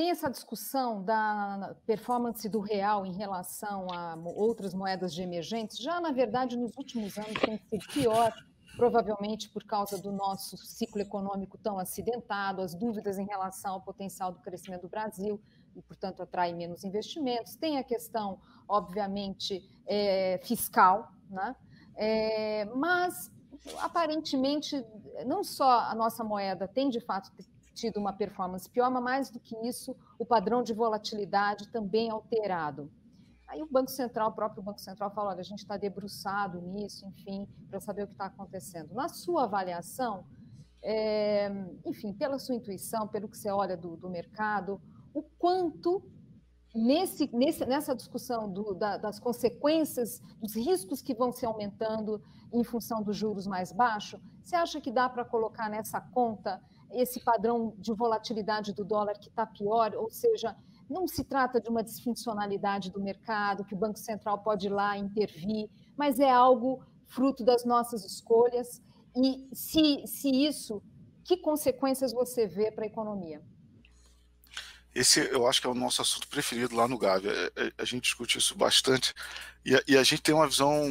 tem essa discussão da performance do real em relação a outras moedas de emergentes, já na verdade nos últimos anos tem sido pior, provavelmente por causa do nosso ciclo econômico tão acidentado, as dúvidas em relação ao potencial do crescimento do Brasil, e, portanto, atrai menos investimentos. Tem a questão, obviamente, fiscal, né? Mas, aparentemente, não só a nossa moeda tem, de fato, tido uma performance pior, mas mais do que isso, o padrão de volatilidade também alterado. Aí o Banco Central, o próprio Banco Central fala, olha, a gente está debruçado nisso, enfim, para saber o que está acontecendo. Na sua avaliação, enfim, pela sua intuição, pelo que você olha do mercado, o quanto nessa discussão das consequências, dos riscos que vão se aumentando em função dos juros mais baixos, você acha que dá para colocar nessa conta esse padrão de volatilidade do dólar que está pior, ou seja, não se trata de uma disfuncionalidade do mercado, que o Banco Central pode ir lá intervir, mas é algo fruto das nossas escolhas. E se isso, que consequências você vê para a economia? Esse eu acho que é o nosso assunto preferido lá no Gávea. A gente discute isso bastante e a gente tem uma visão,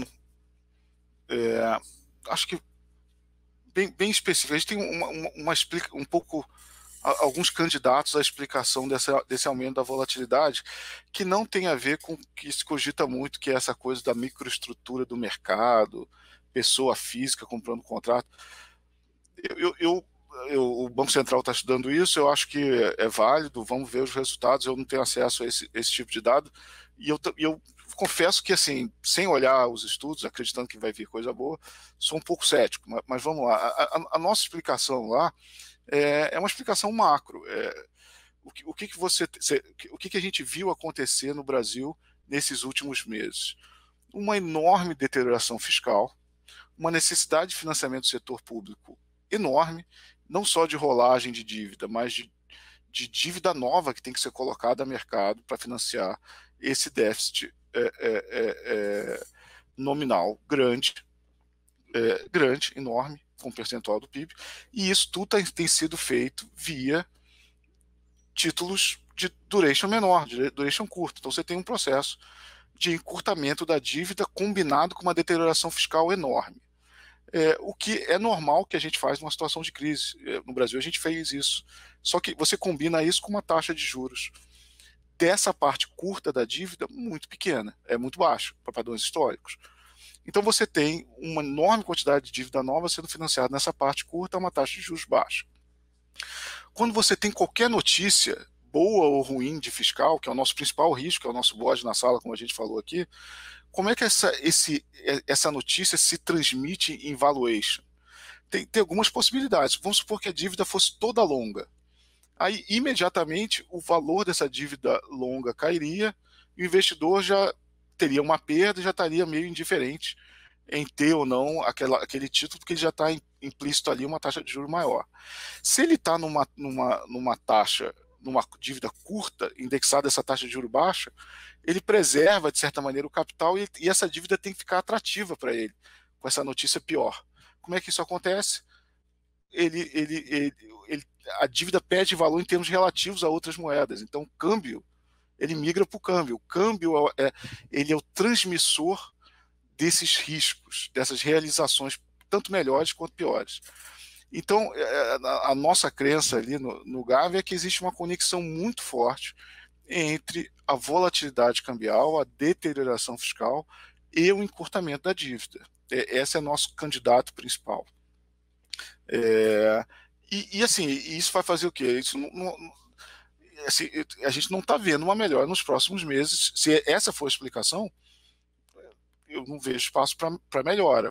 acho que bem específica. A gente tem um pouco alguns candidatos à explicação desse aumento da volatilidade, que não tem a ver com o que se cogita muito, que é essa coisa da microestrutura do mercado, pessoa física comprando contrato. O Banco Central está estudando isso, eu acho que é válido, vamos ver os resultados. Eu não tenho acesso a esse tipo de dado, e eu confesso que, assim, sem olhar os estudos, acreditando que vai vir coisa boa, sou um pouco cético, mas vamos lá. A nossa explicação lá é uma explicação macro. O que a gente viu acontecer no Brasil nesses últimos meses? Uma enorme deterioração fiscal, uma necessidade de financiamento do setor público enorme, não só de rolagem de dívida, mas de dívida nova que tem que ser colocada a mercado para financiar esse déficit nominal grande, enorme, com percentual do PIB, e isso tudo tem sido feito via títulos de duration menor, de duration curta. Então você tem um processo de encurtamento da dívida combinado com uma deterioração fiscal enorme. O que é normal que a gente faz numa situação de crise. No Brasil a gente fez isso. Só que você combina isso com uma taxa de juros dessa parte curta da dívida muito pequena, é muito baixo para padrões históricos. Então você tem uma enorme quantidade de dívida nova sendo financiada nessa parte curta a uma taxa de juros baixa. Quando você tem qualquer notícia, boa ou ruim, de fiscal, que é o nosso principal risco, é o nosso bode na sala, como a gente falou aqui, como é que essa notícia se transmite em valuation? Tem algumas possibilidades. Vamos supor que a dívida fosse toda longa. Aí, imediatamente, o valor dessa dívida longa cairia e o investidor já teria uma perda e já estaria meio indiferente em ter ou não aquele título, porque ele já está implícito ali uma taxa de juros maior. Se ele está numa dívida curta, indexada a essa taxa de juros baixa, ele preserva, de certa maneira, o capital e essa dívida tem que ficar atrativa para ele, com essa notícia pior. Como é que isso acontece? A dívida perde valor em termos relativos a outras moedas. Então, o câmbio, ele migra para o câmbio. O câmbio ele é o transmissor desses riscos, dessas realizações, tanto melhores quanto piores. Então, a nossa crença ali no Gávea é que existe uma conexão muito forte entre a volatilidade cambial, a deterioração fiscal e o encurtamento da dívida. Esse é nosso candidato principal. Assim, isso vai fazer o quê? Isso assim, a gente não está vendo uma melhora nos próximos meses. Se essa for a explicação, eu não vejo espaço para melhora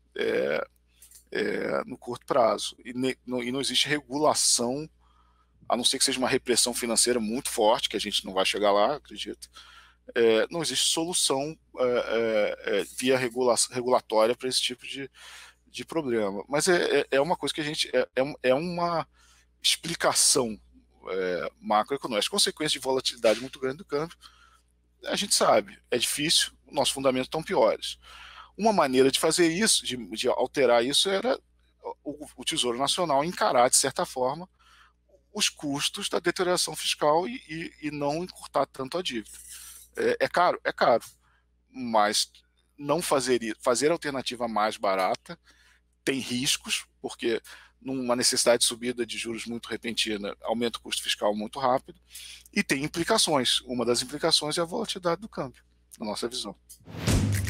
no curto prazo. E não existe regulação, a não ser que seja uma repressão financeira muito forte, que a gente não vai chegar lá, acredito. Não existe solução via regulatória para esse tipo de problema. Mas é uma coisa que a gente... É uma explicação macroeconômica. As consequências de volatilidade muito grande do câmbio, a gente sabe, é difícil, nossos fundamentos estão piores. Uma maneira de fazer isso, de alterar isso, era o Tesouro Nacional encarar, de certa forma, os custos da deterioração fiscal e não encurtar tanto a dívida. É caro? É caro, mas não fazer a alternativa mais barata tem riscos, porque numa necessidade de subida de juros muito repentina, aumenta o custo fiscal muito rápido, e tem implicações. Uma das implicações é a volatilidade do câmbio, na nossa visão.